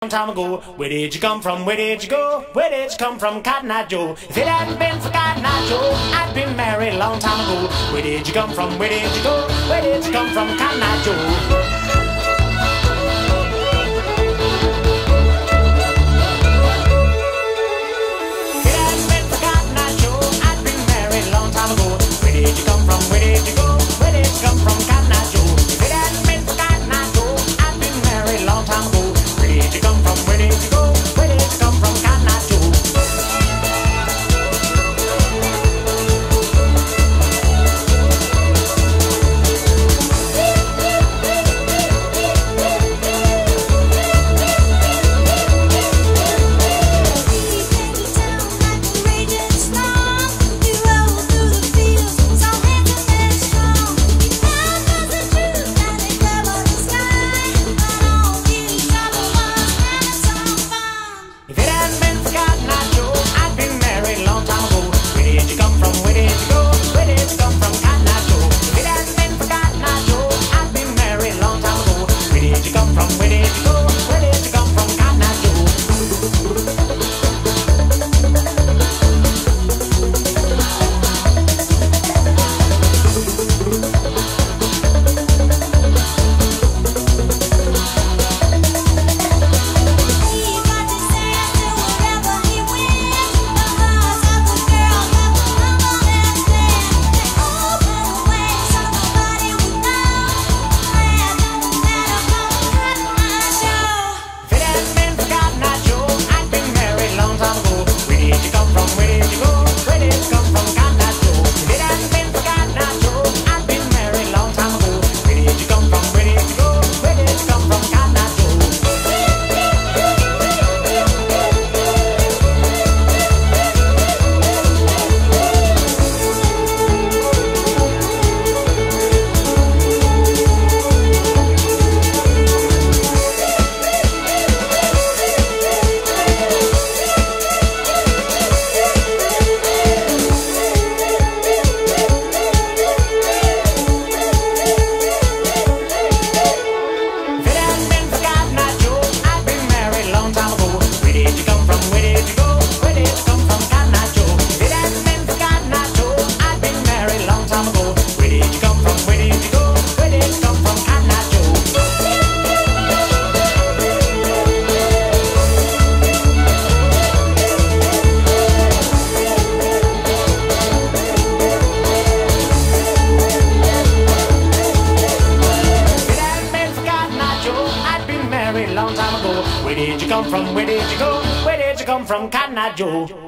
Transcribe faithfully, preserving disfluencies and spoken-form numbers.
long time ago. Where did you come from? Where did you go? Where did you come from, Cotton Eye Joe? If it hadn't been for Cotton Eye Joe, I'd been married a long time ago. Where did you come from? Where did you go? Where did you come from, Cotton Eye Joe? Long time ago. Where did you come from? Where did you go? Where did you come from, Cotton Eye Joe?